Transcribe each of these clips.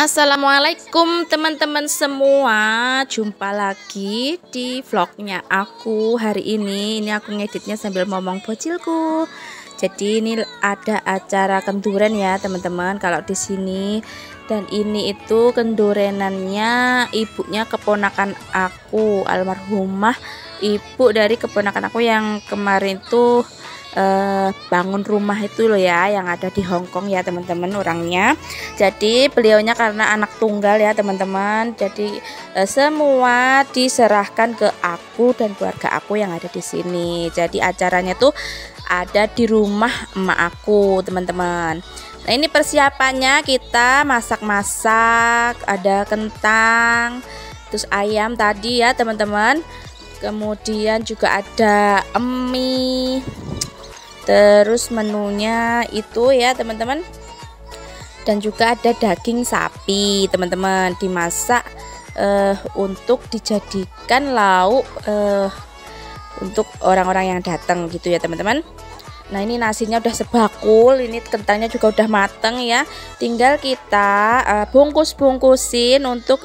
Assalamualaikum teman-teman semua, jumpa lagi di vlognya aku hari ini. Ini aku ngeditnya sambil ngomong bocilku. Jadi ini ada acara kenduren ya teman-teman kalau di sini. Dan ini itu kendurenannya ibunya keponakan aku, almarhumah ibu dari keponakan aku yang kemarin tuh bangun rumah itu loh ya, yang ada di Hong Kong ya teman-teman orangnya. Jadi beliaunya karena anak tunggal ya teman-teman, jadi semua diserahkan ke aku dan keluarga aku yang ada di sini. Jadi acaranya tuh ada di rumah emak aku teman-teman. Nah ini persiapannya, kita masak-masak, ada kentang, terus ayam tadi ya teman-teman, kemudian juga ada mie. Terus menunya itu ya teman-teman, dan juga ada daging sapi teman-teman, dimasak untuk dijadikan lauk untuk orang-orang yang datang gitu ya teman-teman. Nah ini nasinya udah sebakul, ini kentangnya juga udah mateng ya, tinggal kita bungkus-bungkusin untuk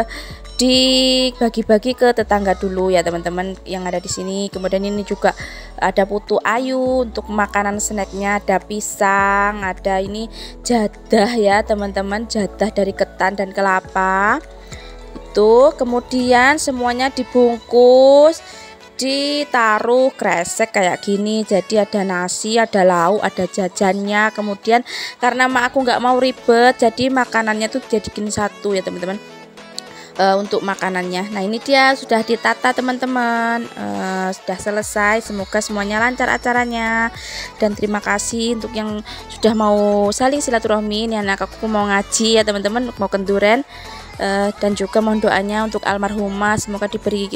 dibagi-bagi ke tetangga dulu ya teman-teman yang ada di sini. Kemudian ini juga ada putu ayu untuk makanan snacknya, ada pisang, ada ini jadah ya teman-teman, jadah dari ketan dan kelapa itu. Kemudian semuanya dibungkus, ditaruh kresek kayak gini. Jadi ada nasi, ada lauk, ada jajannya. Kemudian karena mak aku nggak mau ribet, jadi makanannya tuh jadiin satu ya teman-teman. Untuk makanannya. Nah ini dia sudah ditata teman-teman, sudah selesai. Semoga semuanya lancar acaranya, dan terima kasih untuk yang sudah mau saling silaturahmi. Ini anak aku mau ngaji ya teman-teman, mau kenduren, dan juga mohon doanya untuk almarhumah, semoga diberi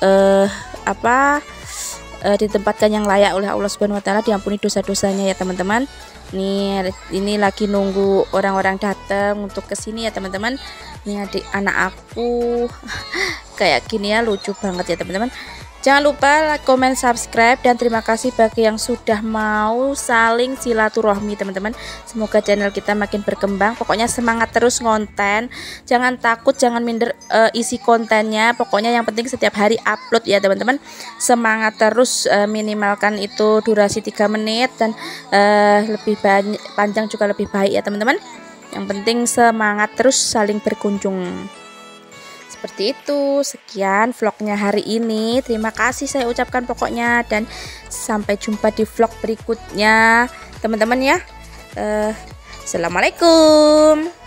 ditempatkan yang layak oleh Allah Subhanahu wa taala, diampuni dosa-dosanya ya teman-teman. Ini lagi nunggu orang-orang datang untuk kesini ya teman-teman. Ini adik anak aku kayak gini ya, lucu banget ya teman-teman. Jangan lupa like, comment, subscribe, dan terima kasih bagi yang sudah mau saling silaturahmi teman-teman. Semoga channel kita makin berkembang. Pokoknya semangat terus ngonten, jangan takut, jangan minder isi kontennya. Pokoknya yang penting setiap hari upload ya teman-teman. Semangat terus, minimalkan itu durasi 3 menit, dan lebih panjang juga lebih baik ya teman-teman. Yang penting semangat terus, saling berkunjung. Seperti itu. Sekian vlognya hari ini. Terima kasih saya ucapkan pokoknya, dan sampai jumpa di vlog berikutnya teman-teman ya. Assalamualaikum.